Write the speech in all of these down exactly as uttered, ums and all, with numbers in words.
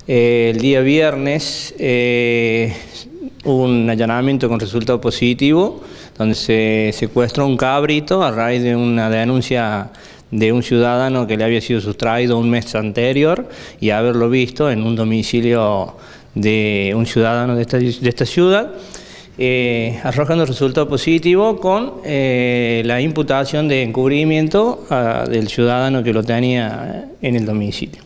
Eh, el día viernes eh, hubo un allanamiento con resultado positivo, donde se secuestró un cabrito a raíz de una denuncia de un ciudadano que le había sido sustraído un mes anterior y haberlo visto en un domicilio de un ciudadano de esta, de esta ciudad, eh, arrojando resultado positivo con eh, la imputación de encubrimiento uh, del ciudadano que lo tenía en el domicilio.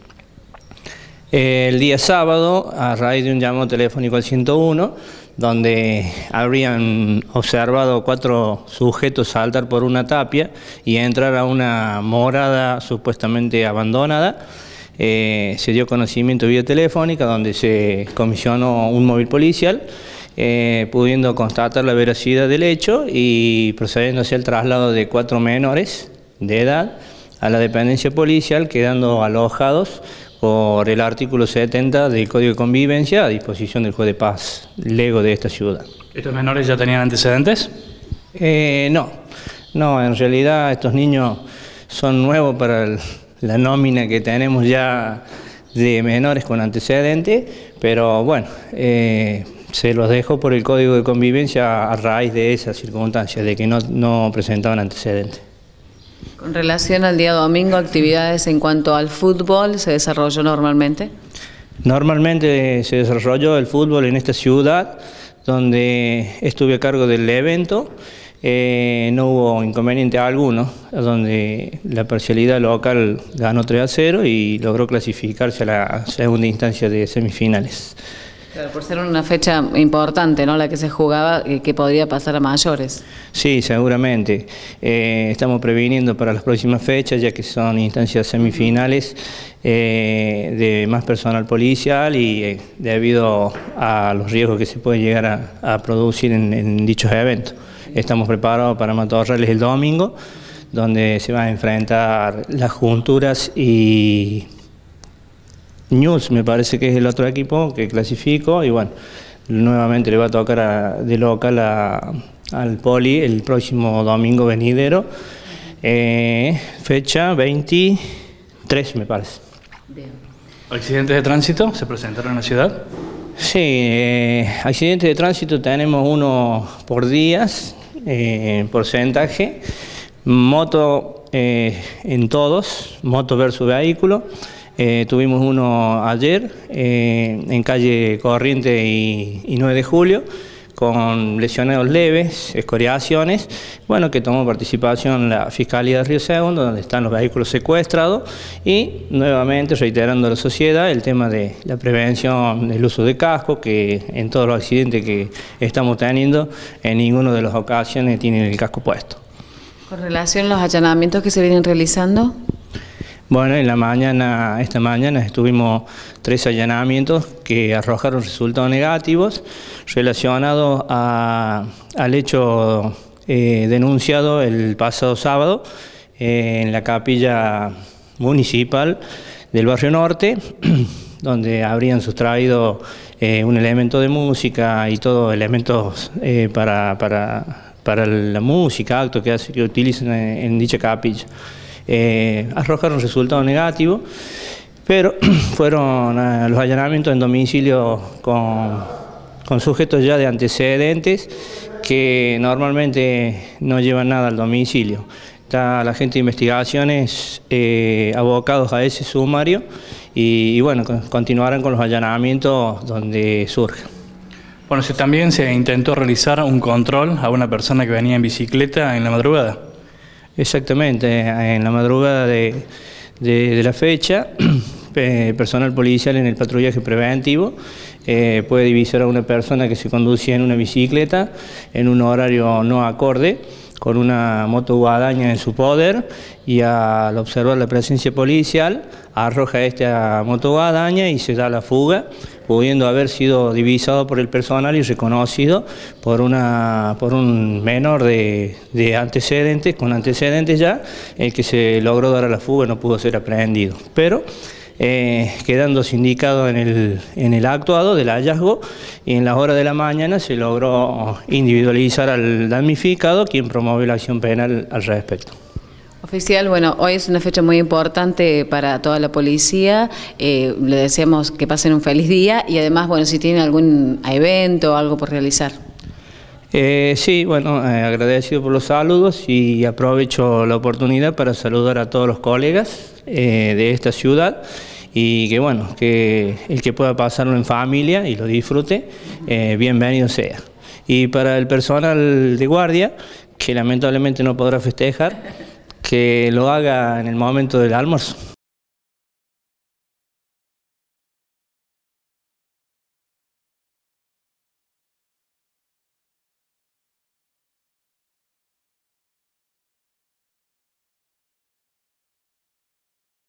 El día sábado, a raíz de un llamado telefónico al ciento uno, donde habrían observado cuatro sujetos saltar por una tapia y entrar a una morada supuestamente abandonada, eh, se dio conocimiento vía telefónica, donde se comisionó un móvil policial, eh, pudiendo constatar la veracidad del hecho y procediendo hacia el traslado de cuatro menores de edad a la dependencia policial, quedando alojados por el artículo setenta del Código de Convivencia a disposición del juez de paz lego de esta ciudad. ¿Estos menores ya tenían antecedentes? Eh, no, no, en realidad estos niños son nuevos para el, la nómina que tenemos ya de menores con antecedentes, pero bueno, eh, se los dejo por el Código de Convivencia a raíz de esa circunstancia, de que no, no presentaban antecedentes. Con relación al día domingo, ¿actividades en cuanto al fútbol se desarrolló normalmente? Normalmente se desarrolló el fútbol en esta ciudad, donde estuve a cargo del evento. Eh, no hubo inconveniente alguno, donde la parcialidad local ganó tres a cero y logró clasificarse a la segunda instancia de semifinales. Claro, por ser una fecha importante, ¿no?, la que se jugaba, eh, que podría pasar a mayores. Sí, seguramente. Eh, estamos previniendo para las próximas fechas, ya que son instancias semifinales eh, de más personal policial y eh, debido a los riesgos que se pueden llegar a, a producir en, en dichos eventos. Estamos preparados para Matorrales el domingo, donde se van a enfrentar las Junturas y News, me parece que es el otro equipo que clasificó, y bueno, nuevamente le va a tocar a, de local a, al Poli el próximo domingo venidero, eh, fecha veintitrés me parece. Bien. ¿Accidentes de tránsito se presentaron en la ciudad? Sí, eh, accidentes de tránsito tenemos uno por días, eh, en porcentaje, moto eh, en todos, moto versus vehículo. Eh, tuvimos uno ayer eh, en calle Corriente y, y nueve de julio, con lesionados leves, escoriaciones, bueno, que tomó participación la Fiscalía de Río Segundo, donde están los vehículos secuestrados, y nuevamente reiterando a la sociedad el tema de la prevención del uso de casco, que en todos los accidentes que estamos teniendo, en ninguna de las ocasiones tienen el casco puesto. Con relación a los allanamientos que se vienen realizando. Bueno, en la mañana, esta mañana estuvimos tres allanamientos que arrojaron resultados negativos relacionados a, al hecho eh, denunciado el pasado sábado eh, en la capilla municipal del Barrio Norte, donde habrían sustraído eh, un elemento de música y todos elementos eh, para, para, para la música, actos que, hace, que utilizan en, en dicha capilla. Eh, arrojaron resultados negativos, pero fueron uh, los allanamientos en domicilio con, con sujetos ya de antecedentes que normalmente no llevan nada al domicilio. Está la gente de investigaciones eh, abocados a ese sumario y, y bueno, continuarán con los allanamientos donde surja. Bueno, si también se intentó realizar un control a una persona que venía en bicicleta en la madrugada. Exactamente, en la madrugada de, de, de la fecha, eh, personal policial en el patrullaje preventivo eh, puede divisar a una persona que se conducía en una bicicleta en un horario no acorde, con una moto guadaña en su poder, y al observar la presencia policial arroja esta moto guadaña y se da la fuga, pudiendo haber sido divisado por el personal y reconocido por, una, por un menor de, de antecedentes, con antecedentes ya, el que se logró dar a la fuga no pudo ser aprehendido, pero eh, quedando sindicado en el, en el actuado del hallazgo, y en las horas de la mañana se logró individualizar al damnificado, quien promovió la acción penal al respecto. Oficial, bueno, hoy es una fecha muy importante para toda la policía, eh, le deseamos que pasen un feliz día y además, bueno, si tienen algún evento o algo por realizar. Eh, sí, bueno, eh, agradecido por los saludos y aprovecho la oportunidad para saludar a todos los colegas eh, de esta ciudad y que bueno, que el que pueda pasarlo en familia y lo disfrute, eh, bienvenido sea. Y para el personal de guardia, que lamentablemente no podrá festejar, que lo haga en el momento del almuerzo.